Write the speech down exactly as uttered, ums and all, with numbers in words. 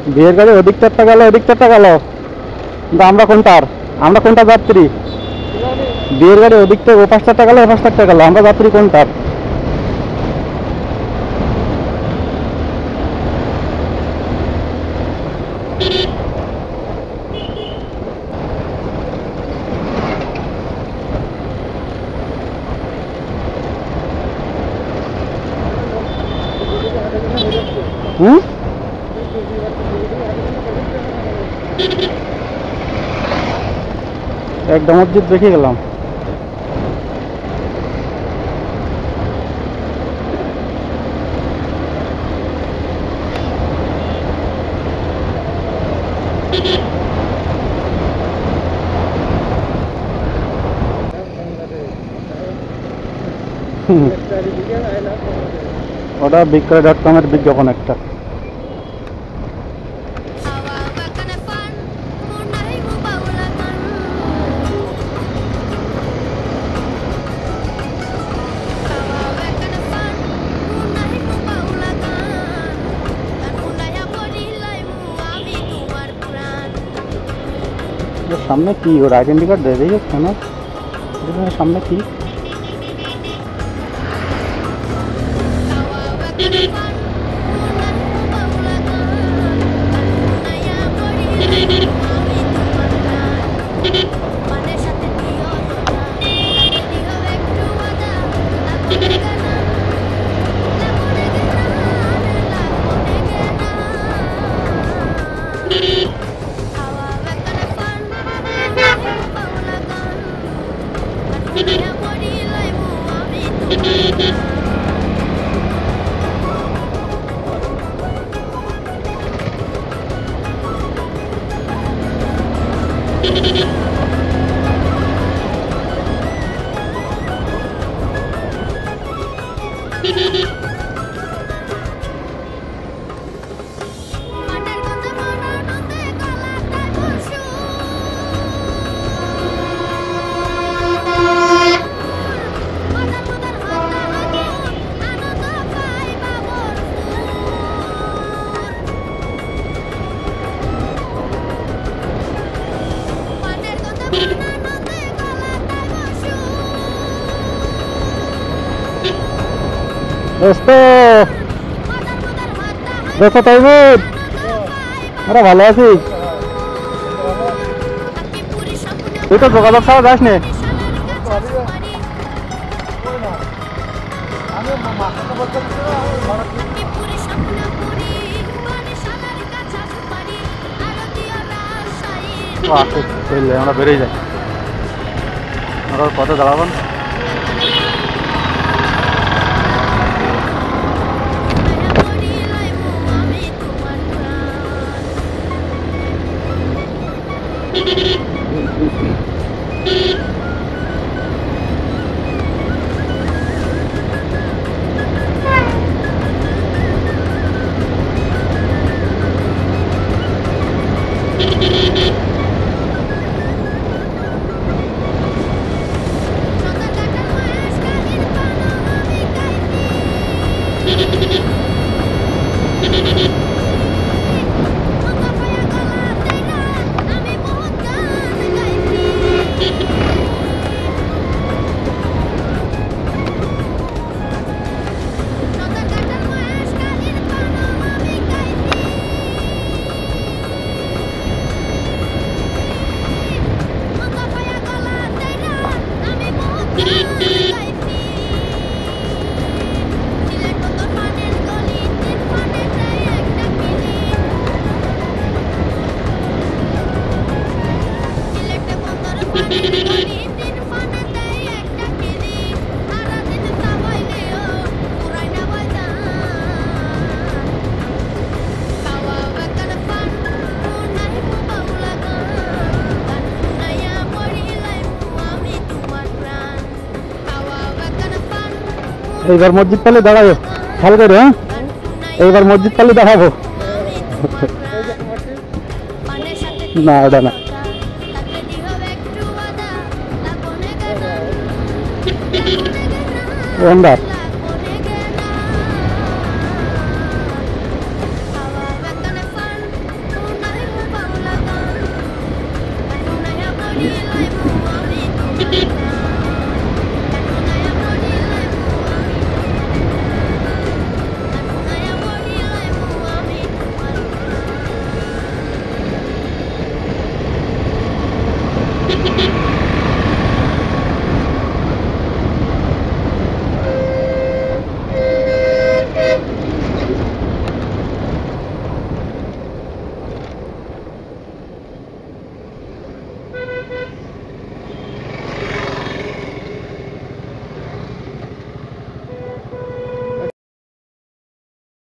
বিয়ের গাড়ি ওদিক চারটা গেল, ওদিক চারটা গেল, কিন্তু আমরা কোনটার? আমরা কোনটা যাত্রী? বিয়ের গাড়ি ওদিক থেকে ও পাঁচ চারটা গেল, ও পাঁচ চারটা গেল, আমরা যাত্রী কোনটার? হুম, একটা মসজিদ দেখে গেলাম। ওটা বিক্রয় ডট কম এর বিজ্ঞাপন একটা। সামনে কি ওর আইডেন্টি কার্ড দিয়ে দিই কেন? সামনে কি? দোস্ত দোস্ত তাইবুদ, আমরা ভালো আছি। তুই তো যোগাযোগ ছাড়া যাস নে। আমরা বেরিয়ে যাই, আমরা পথে দাঁড়াবেন। এইবার মসজিদ পালে দাঁড়াবো, খেয়াল করে। হ্যাঁ, এইবার মসজিদ পালে দাঁড়াবো। না ওটা না, ওন্ডার